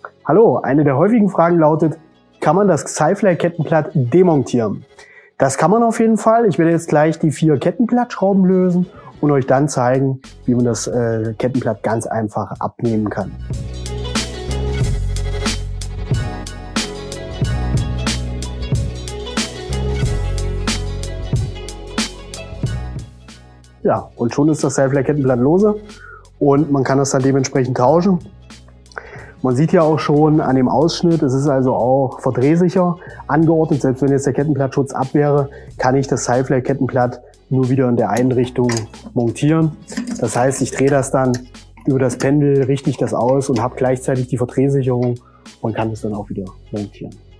Hallo, eine der häufigen Fragen lautet, kann man das Sci-Fly-Kettenblatt demontieren? Das kann man auf jeden Fall. Ich werde jetzt gleich die 4 Kettenblattschrauben lösen und euch dann zeigen, wie man das Kettenblatt ganz einfach abnehmen kann. Ja, und schon ist das Sci-Fly-Kettenblatt lose und man kann das dann dementsprechend tauschen. Man sieht ja auch schon an dem Ausschnitt, es ist also auch verdrehsicher angeordnet. Selbst wenn jetzt der Kettenblattschutz ab wäre, kann ich das Sci-Fly-Kettenblatt nur wieder in der einen Richtung montieren. Das heißt, ich drehe das dann über das Pendel, richte ich das aus und habe gleichzeitig die Verdrehsicherung und kann es dann auch wieder montieren.